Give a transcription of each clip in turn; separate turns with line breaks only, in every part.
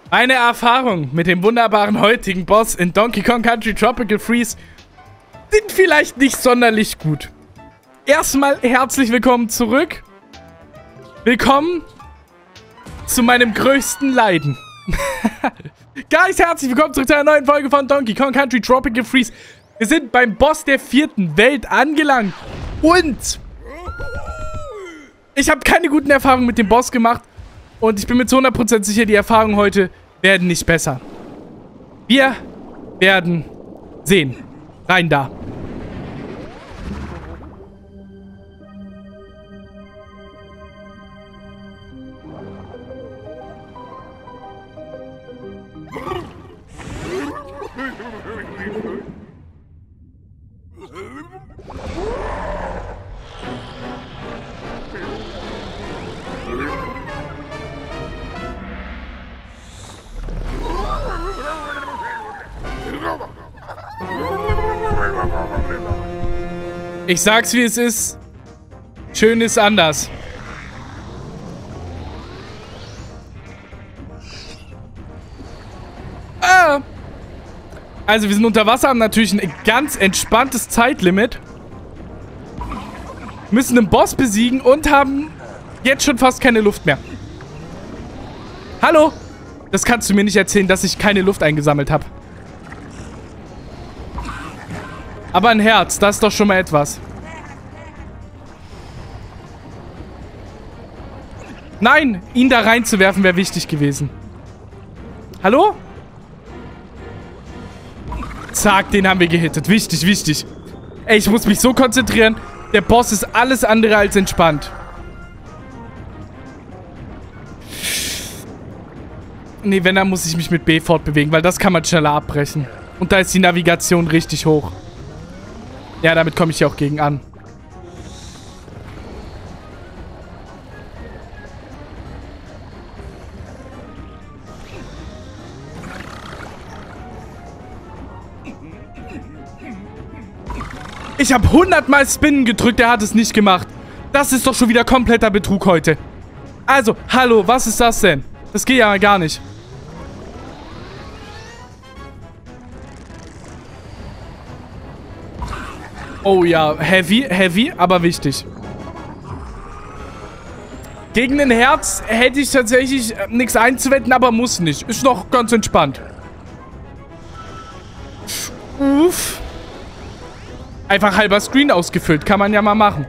Meine Erfahrungen mit dem wunderbaren heutigen Boss in Donkey Kong Country Tropical Freeze sind vielleicht nicht sonderlich gut. Erstmal herzlich willkommen zurück. Willkommen zu meinem größten Leiden. Guys, herzlich willkommen zurück zu einer neuen Folge von Donkey Kong Country Tropical Freeze. Wir sind beim Boss der 4. Welt angelangt. Und ich habe keine guten Erfahrungen mit dem Boss gemacht. Und ich bin mir zu 100% sicher, die Erfahrungen heute werden nicht besser. Wir werden sehen. Rein da. Ich sag's wie es ist. Schön ist anders. Also wir sind unter Wasser, haben natürlich ein ganz entspanntes Zeitlimit. Müssen einen Boss besiegen und haben jetzt schon fast keine Luft mehr. Hallo? Das kannst du mir nicht erzählen, dass ich keine Luft eingesammelt habe. Aber ein Herz, das ist doch schon mal etwas. Nein, ihn da reinzuwerfen wäre wichtig gewesen. Hallo? Zack, den haben wir gehittet. Wichtig, wichtig. Ey, ich muss mich so konzentrieren. Der Boss ist alles andere als entspannt. Nee, wenn, dann muss ich mich mit B fortbewegen, weil das kann man schneller abbrechen. Und da ist die Navigation richtig hoch. Ja, damit komme ich ja auch gegen an. Ich habe 100-mal Spinnen gedrückt, der hat es nicht gemacht. Das ist doch schon wieder kompletter Betrug heute. Also, hallo, was ist das denn? Das geht ja gar nicht. Oh ja, heavy, aber wichtig. Gegen ein Herz hätte ich tatsächlich nichts einzuwenden, aber muss nicht. Ist noch ganz entspannt. Uff. Einfach halber Screen ausgefüllt. Kann man ja mal machen.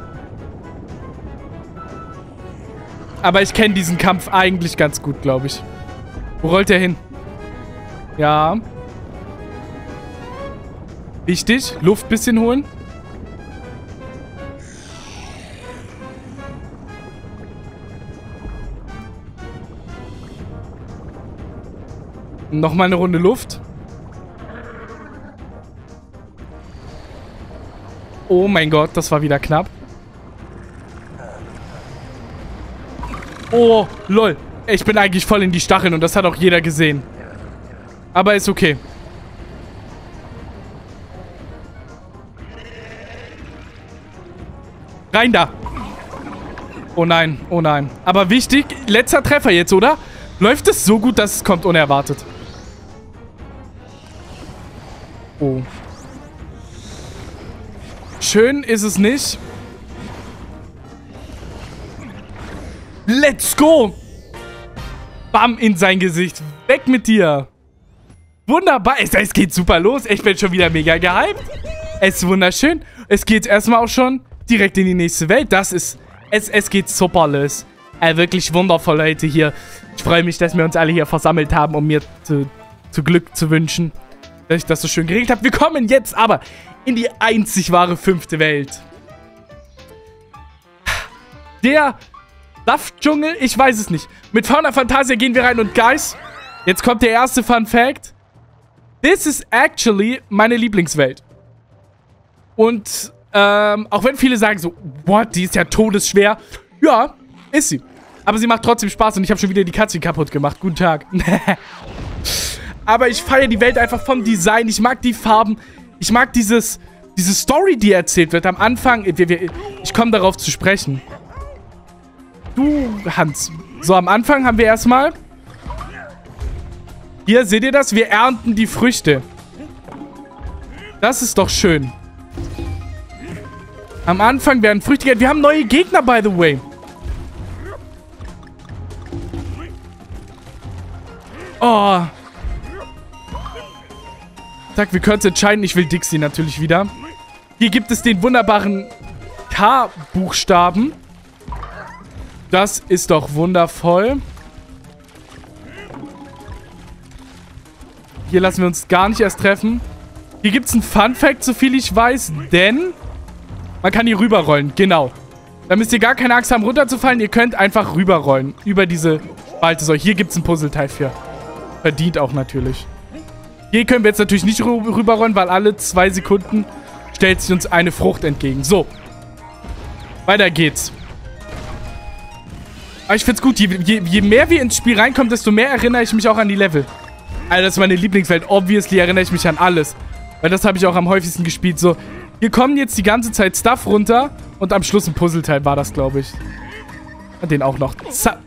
Aber ich kenne diesen Kampf eigentlich ganz gut, glaube ich. Wo rollt er hin? Ja. Wichtig. Luft bisschen holen. Nochmal eine Runde Luft. Oh mein Gott, das war wieder knapp. Oh, lol. Ich bin eigentlich voll in die Stacheln und das hat auch jeder gesehen. Aber ist okay. Rein da. Oh nein, oh nein. Aber wichtig, letzter Treffer jetzt, oder? Läuft es so gut, dass es kommt unerwartet. Oh. Schön ist es nicht. Let's go! Bam, in sein Gesicht. Weg mit dir. Wunderbar. Es geht super los. Ich bin schon wieder mega gehypt. Es ist wunderschön. Es geht erstmal auch schon direkt in die nächste Welt. Das ist... Es geht super los. Wirklich wundervoll, Leute, hier. Ich freue mich, dass wir uns alle hier versammelt haben, um mir zu Glück zu wünschen, dass ich das so schön geregelt habe. Wir kommen jetzt aber in die einzig wahre 5. Welt. Der Saftdschungel? Ich weiß es nicht. Mit Fauna Fantasia gehen wir rein und Guys, jetzt kommt der erste Fun Fact. This is actually meine Lieblingswelt. Und, auch wenn viele sagen so, what, die ist ja todesschwer. Ja, ist sie. Aber sie macht trotzdem Spaß und ich habe schon wieder die Cutscene kaputt gemacht. Guten Tag. Aber ich feiere die Welt einfach vom Design. Ich mag die Farben. Ich mag diese Story, die erzählt wird. Am Anfang, ich komme darauf zu sprechen. Du, Hans. So, am Anfang haben wir erstmal Hier, seht ihr das? Wir ernten die Früchte. Das ist doch schön. Am Anfang werden Früchte geerntet. Wir haben neue Gegner, by the way. Oh. Zack, wir können uns entscheiden. Ich will Dixie natürlich wieder. Hier gibt es den wunderbaren K-Buchstaben. Das ist doch wundervoll. Hier lassen wir uns gar nicht erst treffen. Hier gibt es einen Fun-Fact, soviel ich weiß, denn man kann hier rüberrollen. Genau. Da müsst ihr gar keine Angst haben, runterzufallen. Ihr könnt einfach rüberrollen. Über diese Spalte. So, hier gibt es ein Puzzleteil für. Verdient auch natürlich. Hier können wir jetzt natürlich nicht rüberrollen, weil alle 2 Sekunden stellt sich uns eine Frucht entgegen. So. Weiter geht's. Aber ich find's gut. Je mehr wir ins Spiel reinkommen, desto mehr erinnere ich mich auch an die Level. Also das ist meine Lieblingswelt. Obviously erinnere ich mich an alles. Weil das habe ich auch am häufigsten gespielt. So, hier kommen jetzt die ganze Zeit Stuff runter. Und am Schluss ein Puzzleteil war das, glaube ich. Den auch noch.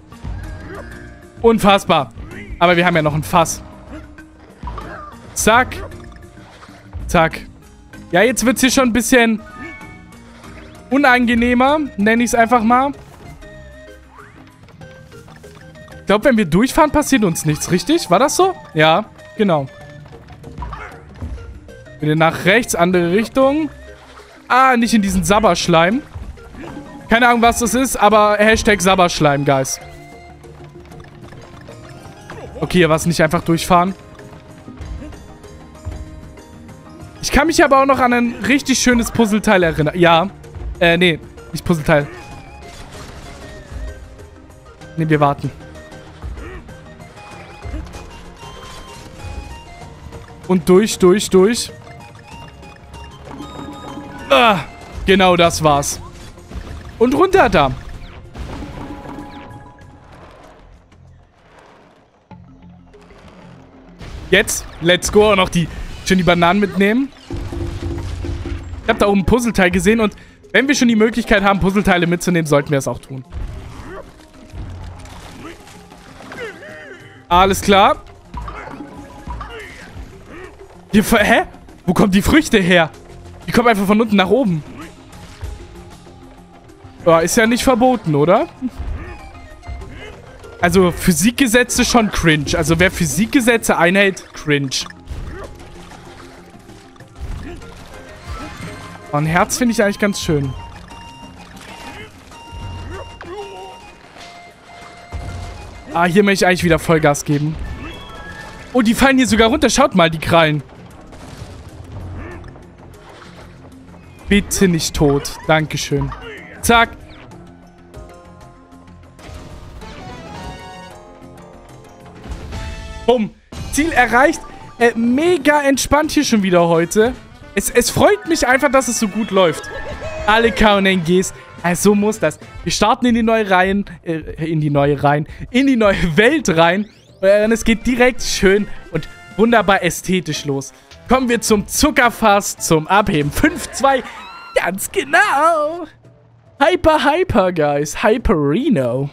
Unfassbar. Aber wir haben ja noch ein Fass. Zack. Zack. Ja, jetzt wird es hier schon ein bisschen unangenehmer. Nenne ich es einfach mal. Ich glaube, wenn wir durchfahren, passiert uns nichts, richtig? War das so? Ja, genau. Wieder nach rechts, andere Richtung. Ah, nicht in diesen Sabberschleim. Keine Ahnung, was das ist, aber Hashtag Sabberschleim, Guys. Okay, hier war es nicht einfach durchfahren. Ich kann mich aber auch noch an ein richtig schönes Puzzleteil erinnern. Ja. Nee, nicht Puzzleteil. Nee, wir warten. Und durch. Ah, genau das war's. Und runter da. Jetzt, let's go. Auch noch schön die Bananen mitnehmen. Ich habe da oben ein Puzzleteil gesehen und wenn wir schon die Möglichkeit haben, Puzzleteile mitzunehmen, sollten wir es auch tun. Alles klar. Hier, hä? Wo kommen die Früchte her? Die kommen einfach von unten nach oben. Oh, ist ja nicht verboten, oder? Also, Physikgesetze schon cringe. Also, wer Physikgesetze einhält, cringe. Oh, ein Herz finde ich eigentlich ganz schön. Ah, hier möchte ich eigentlich wieder Vollgas geben. Oh, die fallen hier sogar runter. Schaut mal, die Krallen. Bitte nicht tot. Dankeschön. Zack. Bumm. Ziel erreicht. Mega entspannt hier schon wieder heute. Es freut mich einfach, dass es so gut läuft. Alle KNGs. Also so muss das. Wir starten in die neue Reihen. In die neue Welt rein. Und es geht direkt schön und wunderbar ästhetisch los. Kommen wir zum Zuckerfass, zum Abheben. 5-2. Ganz genau. Hyper, guys. Hyperino.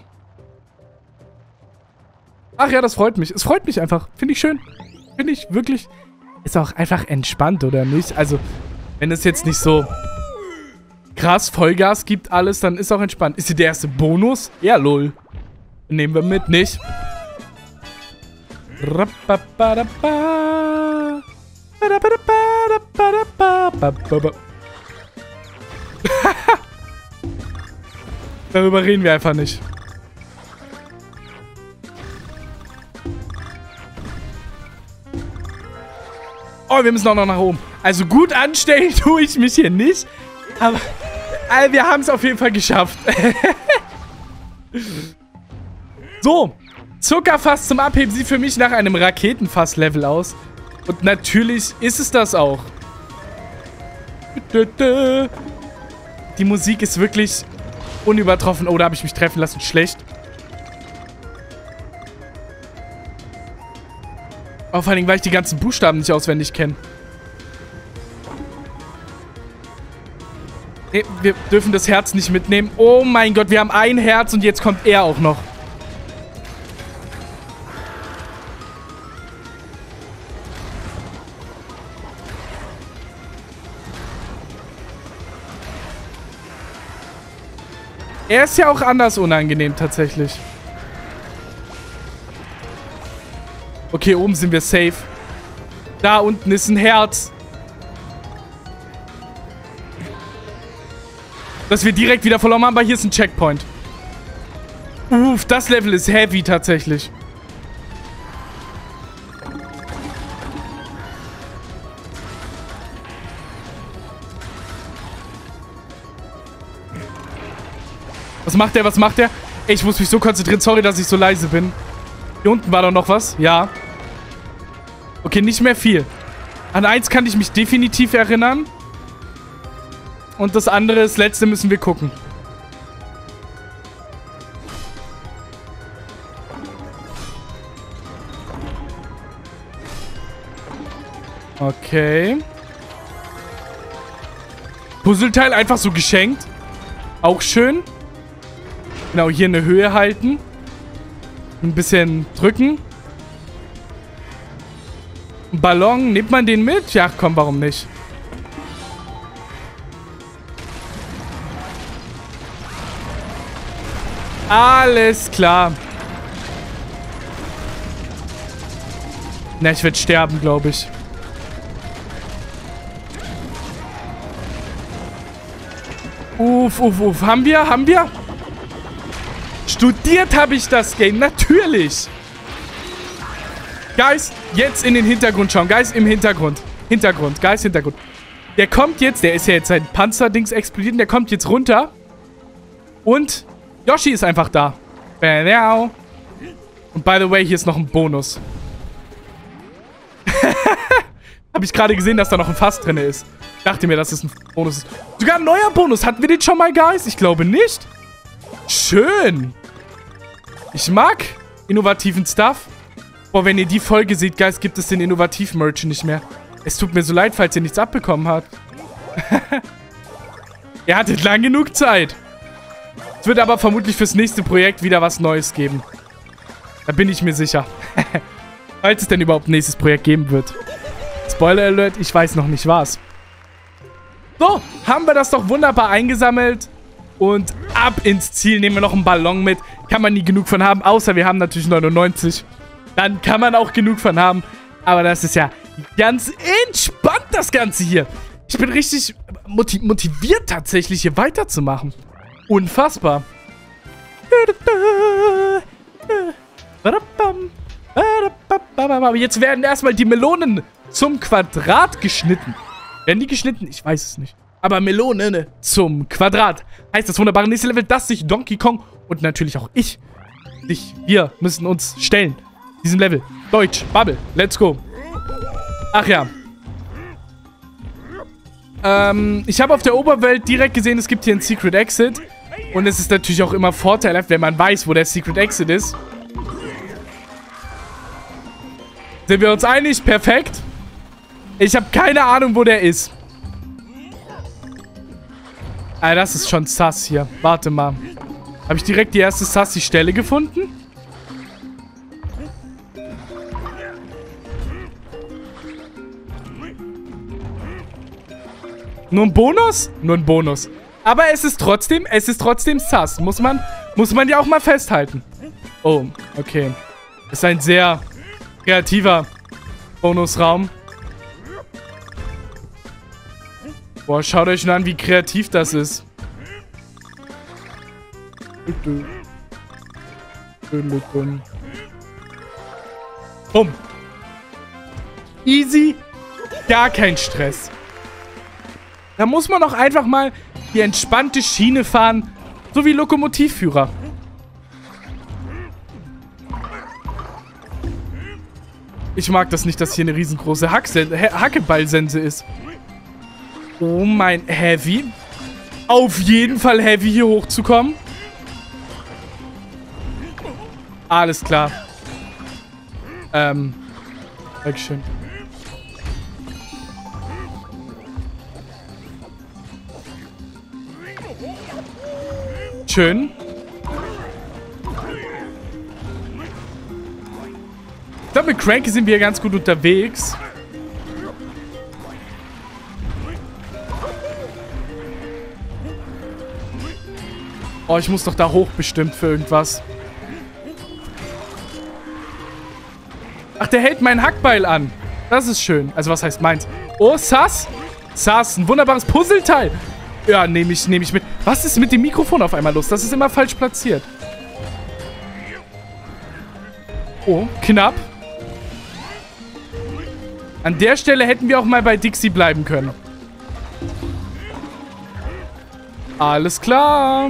Ach ja, das freut mich. Es freut mich einfach. Finde ich schön. Finde ich wirklich. Ist auch einfach entspannt, oder nicht? Also, wenn es jetzt nicht so krass Vollgas gibt alles, dann ist auch entspannt. Ist hier der erste Bonus? Ja, lol. Nehmen wir mit, nicht? Darüber reden wir einfach nicht. Oh, wir müssen auch noch nach oben. Also gut anstellen tue ich mich hier nicht. Aber wir haben es auf jeden Fall geschafft. So. Zuckerfass zum Abheben sieht für mich nach einem Raketenfass-Level aus. Und natürlich ist es das auch. Die Musik ist wirklich unübertroffen. Oh, da habe ich mich treffen lassen. Schlecht. Oh, vor allem, weil ich die ganzen Buchstaben nicht auswendig kenne. Nee, wir dürfen das Herz nicht mitnehmen. Oh mein Gott, wir haben ein Herz und jetzt kommt er auch noch. Er ist ja auch anders unangenehm, tatsächlich. Okay, oben sind wir safe. Da unten ist ein Herz. Dass wir direkt wieder verloren haben, aber hier ist ein Checkpoint. Uff, das Level ist heavy tatsächlich. Was macht der? Was macht der? Ey, ich muss mich so konzentrieren. Sorry, dass ich so leise bin. Hier unten war doch noch was. Ja. Okay, nicht mehr viel. An eins kann ich mich definitiv erinnern. Und das andere, das letzte, müssen wir gucken. Okay. Puzzleteil einfach so geschenkt. Auch schön. Genau, hier eine Höhe halten. Ein bisschen drücken. Ein Ballon, nimmt man den mit? Ja, komm, warum nicht? Alles klar. Na, ich werde sterben, glaube ich. Uff, uff, uff. Haben wir? Haben wir? Studiert habe ich das Game. Natürlich. Guys, jetzt in den Hintergrund schauen. Guys, im Hintergrund. Guys, Hintergrund. Der kommt jetzt, der ist ja jetzt sein Panzerdings explodiert. Und der kommt jetzt runter. Und Yoshi ist einfach da. Und by the way, hier ist noch ein Bonus. Habe ich gerade gesehen, dass da noch ein Fass drin ist. Dachte mir, dass es ein Bonus ist. Sogar ein neuer Bonus. Hatten wir den schon mal, Guys? Ich glaube nicht. Schön. Ich mag innovativen Stuff. Boah, wenn ihr die Folge seht, Guys, gibt es den innovativen Merch nicht mehr. Es tut mir so leid, falls ihr nichts abbekommen habt. Ihr hattet lang genug Zeit. Es wird aber vermutlich fürs nächste Projekt wieder was Neues geben. Da bin ich mir sicher. Falls es denn überhaupt ein nächstes Projekt geben wird. Spoiler Alert, ich weiß noch nicht was. So, haben wir das doch wunderbar eingesammelt. Und ab ins Ziel. Nehmen wir noch einen Ballon mit. Kann man nie genug von haben. Außer wir haben natürlich 99. Dann kann man auch genug von haben. Aber das ist ja ganz entspannt, das Ganze hier. Ich bin richtig motiviert tatsächlich, hier weiterzumachen. Unfassbar. Jetzt werden erstmal die Melonen zum Quadrat geschnitten. Werden die geschnitten? Ich weiß es nicht. Aber Melone zum Quadrat. Heißt das wunderbare nächste Level, dass sich Donkey Kong und natürlich auch wir müssen uns stellen. Diesem Level. Deutsch. Bubble. Let's go. Ach ja. Ich habe auf der Oberwelt direkt gesehen, es gibt hier einen Secret Exit. Und es ist natürlich auch immer vorteilhaft, wenn man weiß, wo der Secret Exit ist. Sind wir uns einig? Perfekt. Ich habe keine Ahnung, wo der ist. Ah, das ist schon sass hier. Warte mal. Habe ich direkt die erste sassy Stelle gefunden? Nur ein Bonus? Nur ein Bonus. Aber es ist trotzdem sass. Muss man ja auch mal festhalten. Oh, okay. Ist ein sehr kreativer Bonusraum. Boah, schaut euch nur an, wie kreativ das ist. Bumm. Easy. Gar kein Stress. Da muss man auch einfach mal die entspannte Schiene fahren. So wie Lokomotivführer. Ich mag das nicht, dass hier eine riesengroße Hackeballsense ist. Oh mein Heavy. Auf jeden Fall Heavy, hier hochzukommen. Alles klar. Dankeschön. Schön. Ich glaube, mit Cranky sind wir ganz gut unterwegs. Oh, ich muss doch da hoch bestimmt für irgendwas. Ach, der hält mein Hackbeil an. Das ist schön. Also, was heißt meins? Oh, Sass. Sass, ein wunderbares Puzzleteil. Ja, nehme ich mit. Was ist mit dem Mikrofon auf einmal los? Das ist immer falsch platziert. Oh, knapp. An der Stelle hätten wir auch mal bei Dixie bleiben können. Alles klar.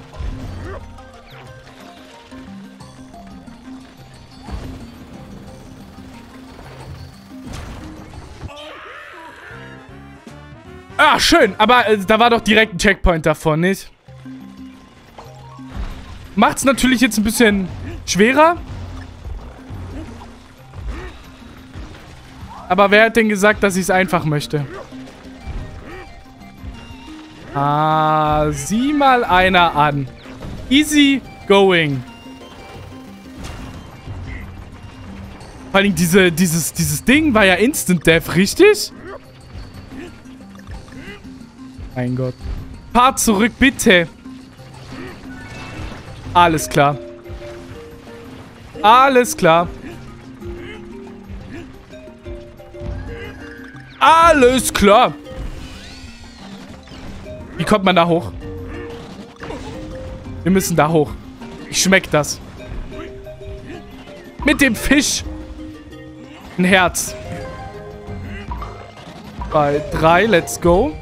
Ah, schön. Aber da war doch direkt ein Checkpoint davon, nicht? Macht's natürlich jetzt ein bisschen schwerer. Aber wer hat denn gesagt, dass ich es einfach möchte? Ah, sieh mal einer an. Easy going. Vor allem dieses Ding war ja Instant Death, richtig? Mein Gott. Fahr zurück, bitte. Alles klar. Alles klar. Alles klar. Wie kommt man da hoch? Wir müssen da hoch. Ich schmeck das. Mit dem Fisch. Ein Herz. 2, 3, let's go.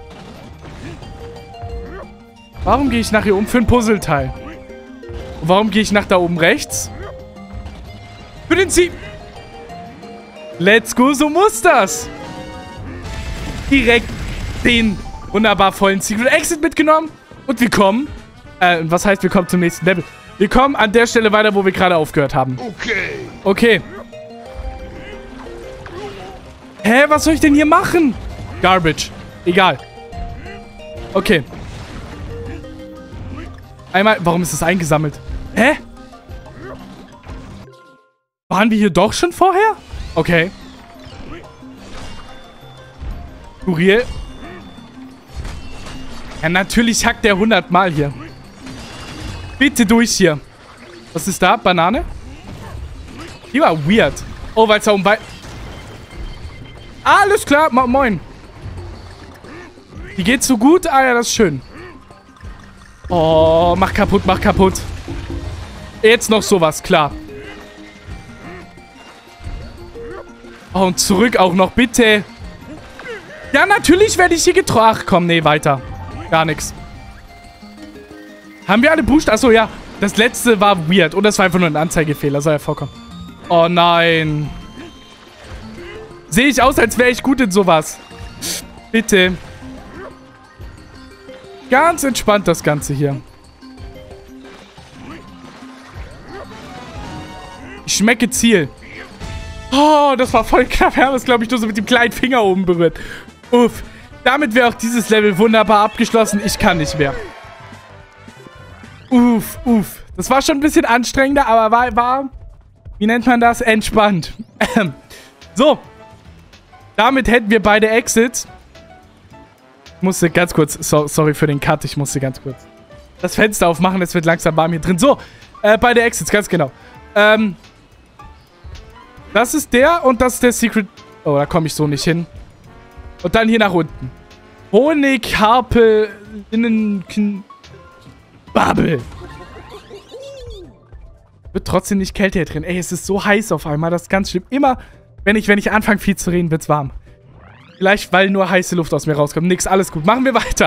Warum gehe ich nach hier oben für ein Puzzleteil? Und warum gehe ich nach da oben rechts? Für den Sieg. Let's go, so muss das. Direkt den wunderbar vollen Secret Exit mitgenommen. Und wir kommen. Was heißt, wir kommen zum nächsten Level? Wir kommen an der Stelle weiter, wo wir gerade aufgehört haben. Okay. Hä, was soll ich denn hier machen? Garbage. Egal. Okay. Einmal, warum ist das eingesammelt? Hä? Waren wir hier doch schon vorher? Okay. Kurier. Ja, natürlich hackt der 100 Mal hier. Bitte durch hier. Was ist da? Banane? Die war weird. Oh, weil es da oben bei... Alles klar. Moin. Die geht so gut? Ah ja, das ist schön. Oh, mach kaputt, mach kaputt. Jetzt noch sowas, klar. Oh, und zurück auch noch, bitte. Ja, natürlich werde ich hier getroffen. Ach, komm, nee, weiter. Gar nichts. Haben wir alle Buchstaben? Achso, ja. Das letzte war weird. Und das war einfach nur ein Anzeigefehler. Soll ja vorkommen. Oh, nein. Sehe ich aus, als wäre ich gut in sowas. Bitte. Ganz entspannt das Ganze hier. Ich schmecke Ziel. Oh, das war voll knapp. Wir haben es, glaube ich, nur so mit dem kleinen Finger oben berührt. Uff. Damit wäre auch dieses Level wunderbar abgeschlossen. Ich kann nicht mehr. Uff, uff. Das war schon ein bisschen anstrengender, aber war wie nennt man das? Entspannt. So. Damit hätten wir beide Exits. Ich musste ganz kurz, sorry für den Cut, ich musste ganz kurz das Fenster aufmachen, es wird langsam warm hier drin. So, beide Exits, ganz genau. Das ist der und das ist der Secret... Oh, da komme ich so nicht hin. Und dann hier nach unten. Honig, Harpe, Babbel. Wird trotzdem nicht kälter hier drin. Ey, es ist so heiß auf einmal, das ist ganz schlimm. Immer, wenn ich anfange viel zu reden, wird's warm. Vielleicht, weil nur heiße Luft aus mir rauskommt. Nix, alles gut. Machen wir weiter.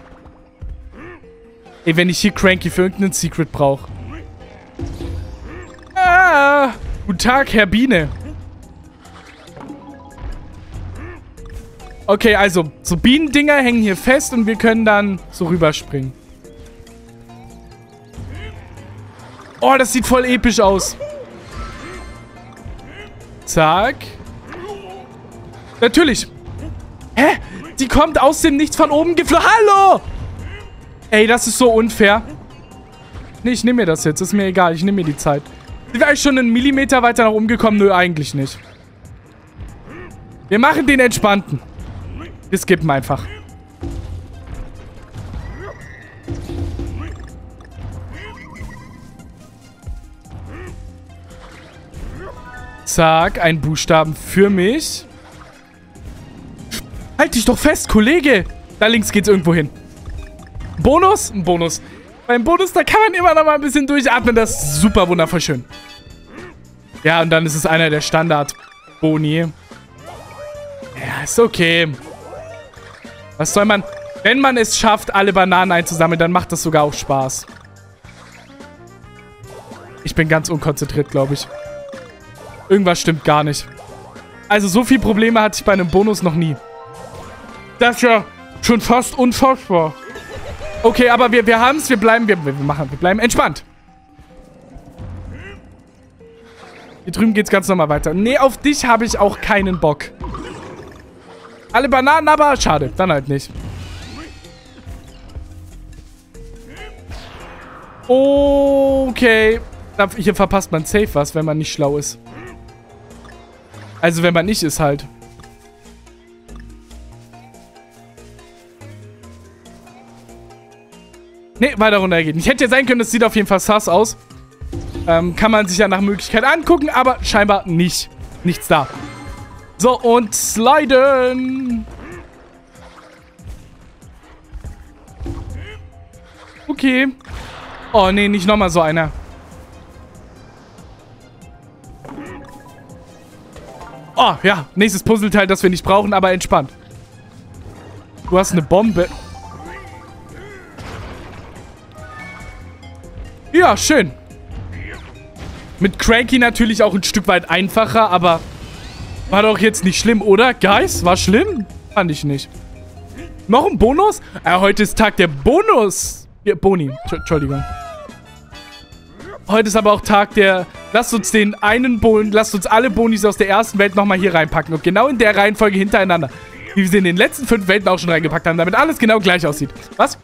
Ey, wenn ich hier Cranky für irgendeinen Secret brauche. Ah, guten Tag, Herr Biene. Okay, also, so Bienendinger hängen hier fest und wir können dann so rüberspringen. Oh, das sieht voll episch aus. Zack. Natürlich. Hä? Die kommt aus dem Nichts von oben geflogen. Hallo! Ey, das ist so unfair. Nee, ich nehme mir das jetzt. Ist mir egal. Ich nehme mir die Zeit. Sind wir eigentlich schon einen Millimeter weiter nach oben gekommen? Nö, eigentlich nicht. Wir machen den entspannten. Wir skippen einfach. Zack, ein Buchstaben für mich. Halt dich doch fest, Kollege. Da links geht's irgendwo hin. Bonus? Ein Bonus. Beim Bonus, da kann man immer noch mal ein bisschen durchatmen. Das ist super wundervoll schön. Ja, und dann ist es einer der Standard-Boni. Ja, ist okay. Was soll man... Wenn man es schafft, alle Bananen einzusammeln, dann macht das sogar auch Spaß. Ich bin ganz unkonzentriert, glaube ich. Irgendwas stimmt gar nicht. Also so viele Probleme hatte ich bei einem Bonus noch nie. Das ist ja schon fast unfassbar. Okay, aber wir haben es. Wir bleiben entspannt. Hier drüben geht's ganz normal weiter. Nee, auf dich habe ich auch keinen Bock. Alle Bananen, aber schade. Dann halt nicht. Okay. Hier verpasst man safe was, wenn man nicht schlau ist. Also, wenn man nicht ist halt. Nee, weiter runter geht nicht. Hätte ja sein können, das sieht auf jeden Fall sass aus. Kann man sich ja nach Möglichkeit angucken, aber scheinbar nicht. Nichts da. So, und sliden. Okay. Oh, nee, nicht nochmal so einer. Oh, ja. Nächstes Puzzleteil, das wir nicht brauchen, aber entspannt. Du hast eine Bombe. Ja, schön. Mit Cranky natürlich auch ein Stück weit einfacher, aber war doch jetzt nicht schlimm, oder? Guys, war schlimm? Fand ich nicht. Noch ein Bonus? Heute ist Tag der Bonus. Ja, Boni. Entschuldigung. Heute ist aber auch Tag der... Lasst uns alle Bonis aus der ersten Welt nochmal hier reinpacken. Und genau in der Reihenfolge hintereinander. Wie wir sie in den letzten 5 Welten auch schon reingepackt haben, damit alles genau gleich aussieht. Was?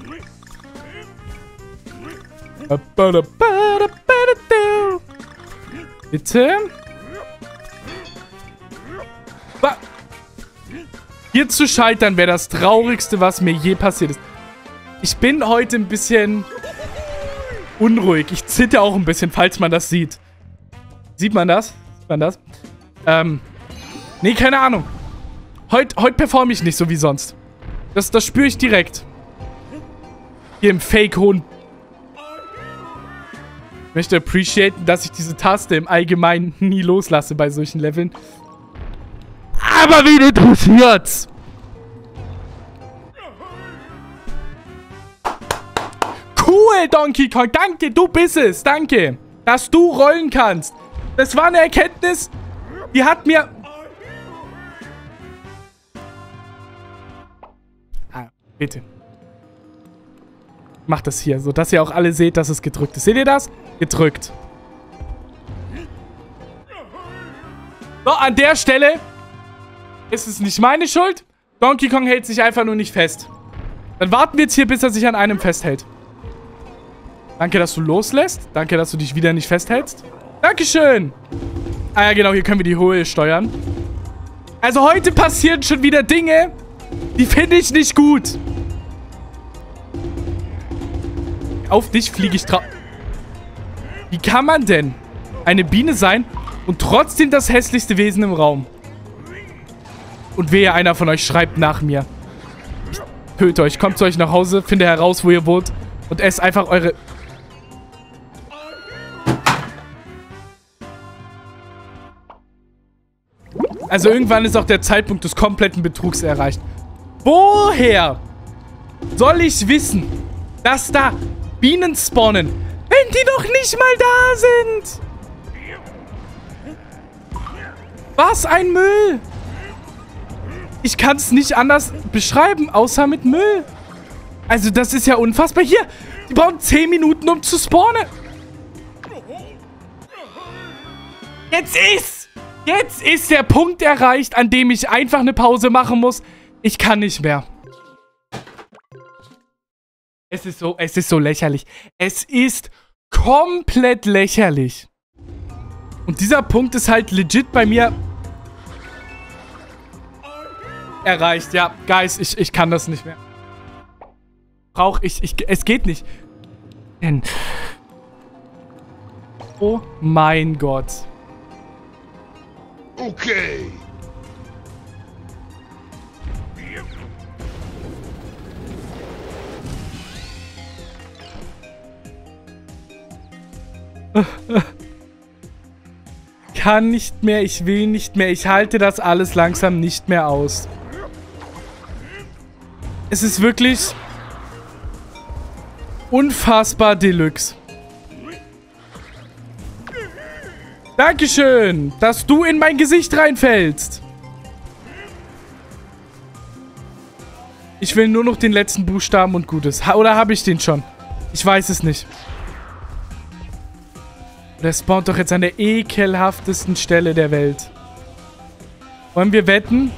Bitte? Hier zu scheitern wäre das Traurigste, was mir je passiert ist. Ich bin heute ein bisschen unruhig. Ich zitter auch ein bisschen, falls man das sieht. Sieht man das? Sieht man das? Nee, keine Ahnung. Heute performe ich nicht so wie sonst. Das spüre ich direkt. Hier im Fake-Hohn. Ich möchte appreciaten, dass ich diese Taste im Allgemeinen nie loslasse bei solchen Leveln. Aber wen interessiert's? Cool, Donkey Kong. Danke, du bist es. Danke, dass du rollen kannst. Das war eine Erkenntnis, die hat mir... Bitte. Macht das hier, sodass ihr auch alle seht, dass es gedrückt ist. Seht ihr das? Gedrückt. So, an der Stelle ist es nicht meine Schuld. Donkey Kong hält sich einfach nur nicht fest. Dann warten wir jetzt hier, bis er sich an einem festhält. Danke, dass du loslässt. Danke, dass du dich wieder nicht festhältst. Dankeschön. Ah ja, genau, hier können wir die Höhe steuern. Also heute passieren schon wieder Dinge, die finde ich nicht gut. Auf dich fliege ich drauf. Wie kann man denn eine Biene sein und trotzdem das hässlichste Wesen im Raum? Und wehe, einer von euch schreibt nach mir. Ich töte euch. Kommt zu euch nach Hause, finde heraus, wo ihr wohnt und esst einfach eure... Also irgendwann ist auch der Zeitpunkt des kompletten Betrugs erreicht. Woher soll ich wissen, dass da Bienen spawnen, wenn die doch nicht mal da sind? Was ein Müll! Ich kann es nicht anders beschreiben, außer mit Müll. Also das ist ja unfassbar. Hier, die brauchen 10 Minuten, um zu spawnen. Jetzt ist der Punkt erreicht, an dem ich einfach eine Pause machen muss. Ich kann nicht mehr. Es ist so lächerlich. Es ist komplett lächerlich. Und dieser Punkt ist halt legit bei mir erreicht. Ja, Guys, ich kann das nicht mehr. Es geht nicht. Oh mein Gott.
Okay.
Kann nicht mehr, ich will nicht mehr. Ich halte das alles langsam nicht mehr aus. Es ist wirklich unfassbar Deluxe. Dankeschön, dass du in mein Gesicht reinfällst. Ich will nur noch den letzten Buchstaben und Gutes. Oder habe ich den schon? Ich weiß es nicht. Der spawnt doch jetzt an der ekelhaftesten Stelle der Welt. Wollen wir wetten?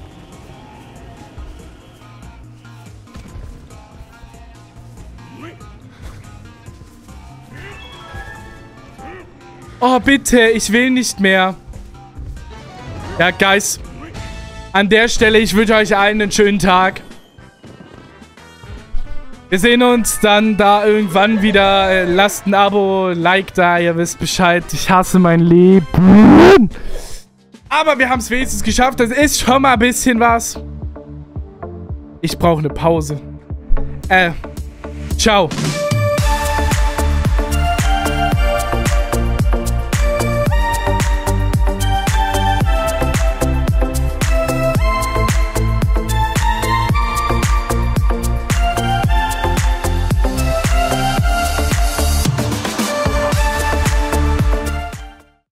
Oh, bitte, ich will nicht mehr. Ja, Guys. An der Stelle, ich wünsche euch allen einen schönen Tag. Wir sehen uns dann da irgendwann wieder. Lasst ein Abo, Like da, ihr wisst Bescheid. Ich hasse mein Leben. Aber wir haben es wenigstens geschafft. Das ist schon mal ein bisschen was. Ich brauche eine Pause. Ciao.